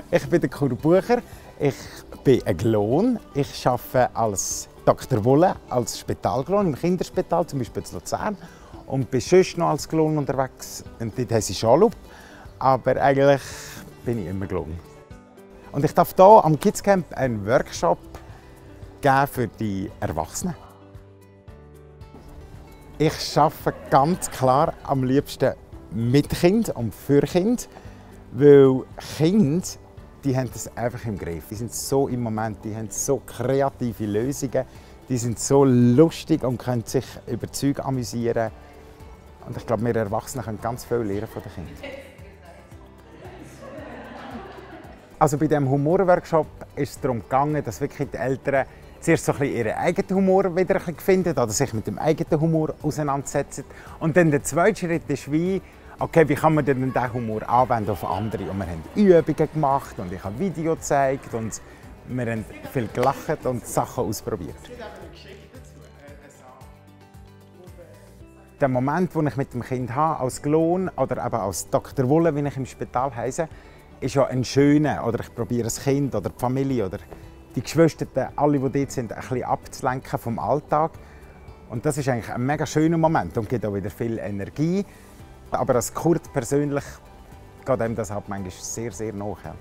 Ich bin der Kurt Bucher. Ich bin ein Klon. Ich arbeite als Dr. Wolle, als Spitalklon im Kinderspital, zum Beispiel in Luzern. Und bin sonst noch als Klon unterwegs. Und dort heisst es Schalup. Aber eigentlich bin ich immer Klon. Und ich darf hier am Kids Camp einen Workshop geben für die Erwachsenen. Ich arbeite ganz klar am liebsten mit Kind und für Kind, weil Kinder, die haben das einfach im Griff. Die sind so im Moment, die haben so kreative Lösungen, die sind so lustig und können sich über Zeug amüsieren. Und ich glaube, wir Erwachsenen können ganz viel lernen von den Kindern. Also bei diesem Humorworkshop ist es darum gegangen, dass wirklich die Eltern zuerst so ein bisschen ihren eigenen Humor wieder finden oder sich mit dem eigenen Humor auseinandersetzen. Und dann der zweite Schritt ist wie, okay, wie kann man denn diesen Humor anwenden auf andere? Und wir haben Übungen gemacht und ich habe Videos gezeigt und wir haben viel gelacht und Sachen ausprobiert. Der Moment, den ich mit dem Kind habe, als Klon oder eben als Dr. Wolle, wie ich im Spital heisse, ist ja ein schöner. Oder ich probiere das Kind oder die Familie oder die Geschwister, alle, die dort sind, ein bisschen abzulenken vom Alltag. Und das ist eigentlich ein mega schöner Moment und gibt auch wieder viel Energie. Aber als Kurt persönlich geht einem das halt manchmal sehr, sehr nach. Ja.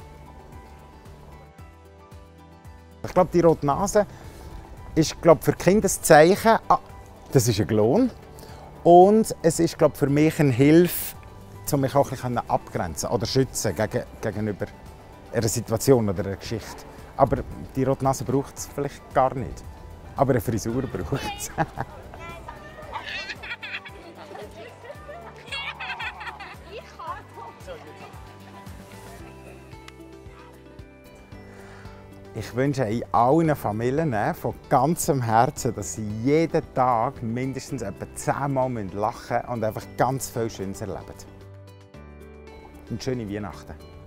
Ich glaube, die rote Nase ist für Kinder ein Zeichen, das ist ein Klon. Und es ist für mich eine Hilfe, um mich auch ein bisschen abgrenzen oder schützen gegenüber einer Situation oder einer Geschichte. Aber die rote Nase braucht es vielleicht gar nicht. Aber eine Frisur braucht es. Ich wünsche in allen Familien von ganzem Herzen, dass sie jeden Tag mindestens etwa 10 Mal lachen und einfach ganz viel Schönes erleben. Und schöne Weihnachten.